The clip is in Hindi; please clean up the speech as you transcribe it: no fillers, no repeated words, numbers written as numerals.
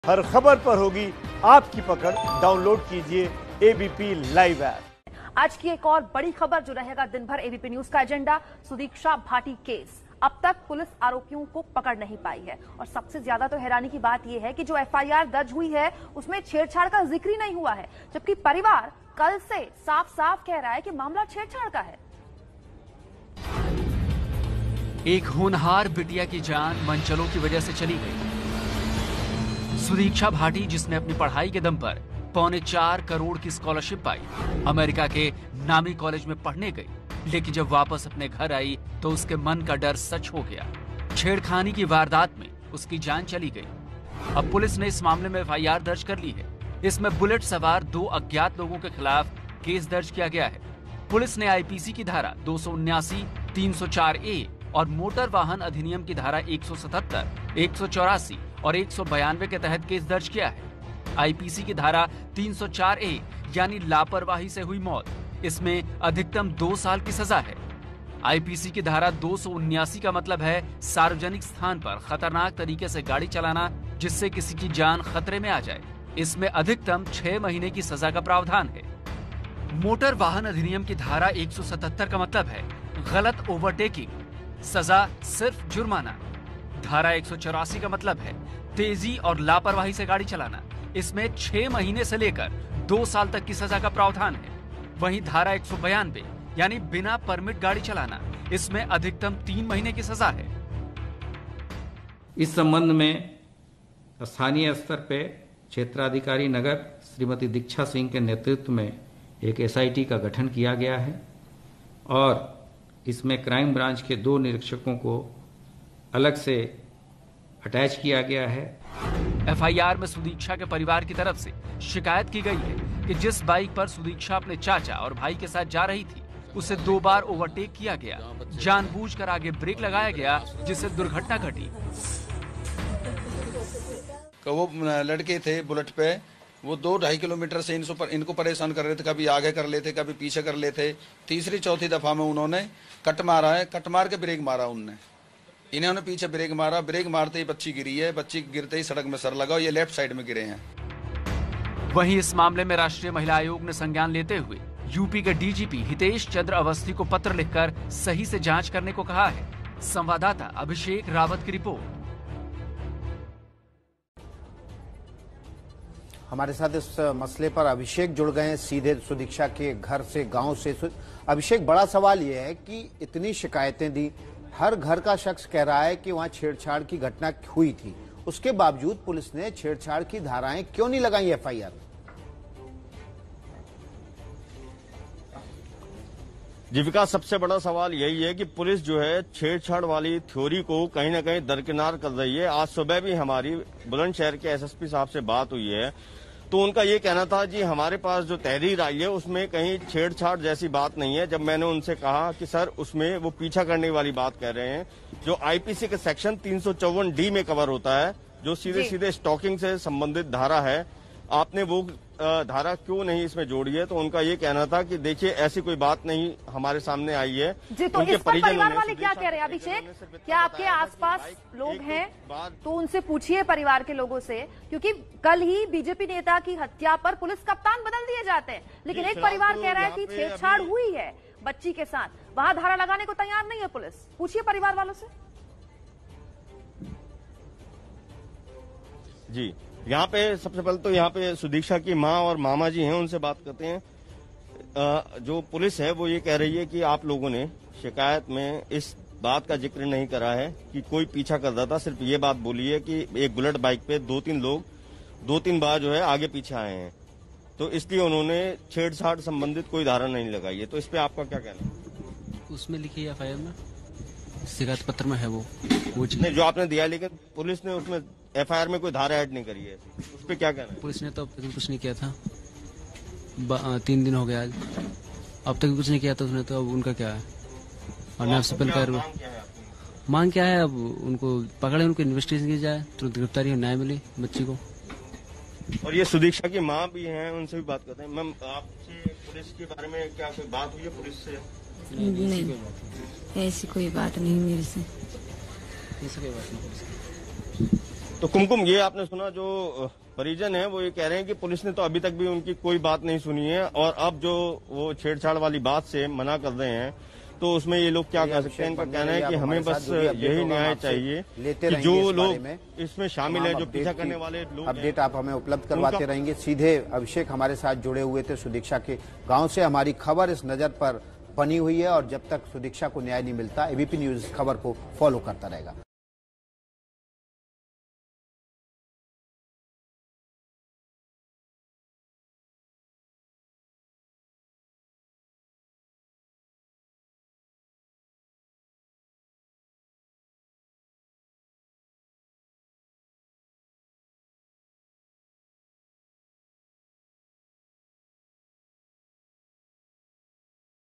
हर खबर पर होगी आपकी पकड़। डाउनलोड कीजिए एबीपी लाइव ऐप। आज की एक और बड़ी खबर जो रहेगा दिन भर एबीपी न्यूज का एजेंडा, सुदीक्षा भाटी केस। अब तक पुलिस आरोपियों को पकड़ नहीं पाई है और सबसे ज्यादा तो हैरानी की बात यह है कि जो एफआईआर दर्ज हुई है उसमें छेड़छाड़ का जिक्र ही नहीं हुआ है, जबकि परिवार कल से साफ साफ कह रहा है कि मामला छेड़छाड़ का है। एक होनहार बिटिया की जान मनचलों की वजह से चली गई। सुदीक्षा भाटी, जिसने अपनी पढ़ाई के दम पर 4.25 करोड़ की स्कॉलरशिप पाई, अमेरिका के नामी कॉलेज में पढ़ने गई, लेकिन जब वापस अपने घर आई तो उसके मन का डर सच हो गया। छेड़खानी की वारदात में उसकी जान चली गई। अब पुलिस ने इस मामले में एफआईआर दर्ज कर ली है। इसमें बुलेट सवार 2 अज्ञात लोगों के खिलाफ केस दर्ज किया गया है। पुलिस ने आईपीसी की धारा 279, 304A और मोटर वाहन अधिनियम की धारा 177, 184 और 192 के तहत केस दर्ज किया है। आईपीसी की धारा 304A यानी लापरवाही से हुई मौत, इसमें अधिकतम 2 साल की सजा है। आईपीसी की धारा 279 का मतलब है सार्वजनिक स्थान पर खतरनाक तरीके से गाड़ी चलाना जिससे किसी की जान खतरे में आ जाए, इसमें अधिकतम 6 महीने की सजा का प्रावधान है। मोटर वाहन अधिनियम की धारा 177 का मतलब है गलत ओवरटेकिंग, सजा सिर्फ जुर्माना। धारा 184 का मतलब है तेजी और लापरवाही से गाड़ी चलाना, इसमें 6 महीने से लेकर 2 साल तक की सजा का प्रावधान है। वहीं धारा 192 यानी बिना परमिट गाड़ी चलाना, इसमें अधिकतम 3 महीने की सजा है। इस संबंध में स्थानीय स्तर पे क्षेत्राधिकारी नगर श्रीमती दीक्षा सिंह के नेतृत्व में एक एसआईटी का गठन किया गया है और इसमें क्राइम ब्रांच के 2 निरीक्षकों को अलग से अटैच किया गया है। एफआईआर में सुदीक्षा के परिवार की तरफ से शिकायत की गई है कि जिस बाइक पर सुदीक्षा अपने चाचा और भाई के साथ जा रही थी, उसे 2 बार ओवरटेक किया गया, जानबूझकर आगे ब्रेक लगाया गया, जिससे दुर्घटना घटी। वो लड़के थे बुलेट पे, वो 2-2.5 किलोमीटर से इनको परेशान कर रहे थे, कभी आगे कर लेते कभी पीछे कर लेते। तीसरी चौथी दफा में उन्होंने कट मारा है, कट मार के ब्रेक मारा इन्होंने पीछे ब्रेक मारा, ब्रेक मारते ही बच्ची गिरी है, बच्ची गिरते ही सड़क में सर लगा, ये लेफ्ट साइड में गिरे हैं। वहीं इस मामले में राष्ट्रीय महिला आयोग ने संज्ञान लेते हुए यूपी के डीजीपी हितेश चंद्र अवस्थी को पत्र लिखकर सही से जांच करने को कहा है। संवाददाता अभिषेक रावत की रिपोर्ट। हमारे साथ इस मसले पर अभिषेक जुड़ गए हैं सीधे सुदीक्षा के घर से, गांव से। अभिषेक, बड़ा सवाल यह है कि इतनी शिकायतें दी, हर घर का शख्स कह रहा है कि वहां छेड़छाड़ की घटना हुई थी, उसके बावजूद पुलिस ने छेड़छाड़ की धाराएं क्यों नहीं लगाई एफआईआर? जीविका, सबसे बड़ा सवाल यही है कि पुलिस जो है छेड़छाड़ वाली थ्योरी को कहीं ना कहीं दरकिनार कर रही है। आज सुबह भी हमारी बुलंदशहर के एसएसपी साहब से बात हुई है तो उनका ये कहना था जी हमारे पास जो तहरीर आई है उसमें कहीं छेड़छाड़ जैसी बात नहीं है। जब मैंने उनसे कहा कि सर उसमें वो पीछा करने वाली बात कह रहे हैं, जो आईपीसी के सेक्शन 354D में कवर होता है, जो सीधे सीधे स्टॉकिंग से संबंधित धारा है, आपने वो धारा क्यों नहीं इसमें जोड़ी है? तो उनका ये कहना था कि देखिए ऐसी कोई बात नहीं हमारे सामने आई है। जी, तो इस पर परिवार वाले क्या कह रहे हैं? अभिषेक, क्या आपके आसपास लोग हैं तो उनसे पूछिए परिवार के लोगों से, क्योंकि कल ही बीजेपी नेता की हत्या पर पुलिस कप्तान बदल दिए जाते हैं, लेकिन एक परिवार कह रहा है कि छेड़छाड़ हुई है बच्ची के साथ, वहां धारा लगाने को तैयार नहीं है पुलिस। पूछिए परिवार वालों से। जी, यहाँ पे सबसे पहले तो यहाँ पे सुदीक्षा की माँ और मामा जी हैं, उनसे बात करते हैं। जो पुलिस है वो ये कह रही है कि आप लोगों ने शिकायत में इस बात का जिक्र नहीं करा है कि कोई पीछा कर रहा था, सिर्फ ये बात बोली है कि एक बुलेट बाइक पे 2-3 लोग 2-3 बार जो है आगे पीछे आए हैं, तो इसलिए उन्होंने छेड़छाड़ संबंधित कोई धारा नहीं लगाई है। तो इस पे आपका क्या कहना है? उसमें लिखी है एफआईआर में, शिकायत पत्र में है वो नहीं जो आपने दिया, लेकिन पुलिस ने उसमें एफआईआर में कोई धारा ऐड नहीं करी है, उस पर क्या कहना है? पुलिस ने तो अब तक कुछ नहीं किया था, 3 दिन हो गया आज, अब तक कुछ नहीं किया था उसने, तो अब उनका क्या है? और नैब से पहले मांग क्या है? अब उनको पकड़े, उनको इन्वेस्टिगेशन की जाए, तुरंत गिरफ्तारी हो, न्याय मिले बच्ची को। और ये सुदीक्षा की माँ भी हैं, उनसे भी बात करते हैं। मैम, आपसे पुलिस के बारे में क्या कोई बात हुई है पुलिस से? नहीं, ऐसी कोई बात नहीं मेरे से। ऐसी कोई बात नहीं। तो कुमकुम, ये आपने सुना, जो परिजन है वो ये कह रहे हैं कि पुलिस ने तो अभी तक भी उनकी कोई बात नहीं सुनी है, और अब जो वो छेड़छाड़ वाली बात से मना कर रहे हैं, तो उसमें ये लोग क्या कर सकते हैं। इनका कहना है कि हमें बस यही न्याय चाहिए कि जो लोग इसमें शामिल है, जो पीछा करने वाले लोग, अपडेट आप हमें उपलब्ध करवाते रहेंगे। सीधे अभिषेक हमारे साथ जुड़े हुए थे सुदीक्षा के गांव से। हमारी खबर इस नजर पर बनी हुई है और जब तक सुदीक्षा को न्याय नहीं मिलता, एबीपी न्यूज खबर को फॉलो करता रहेगा।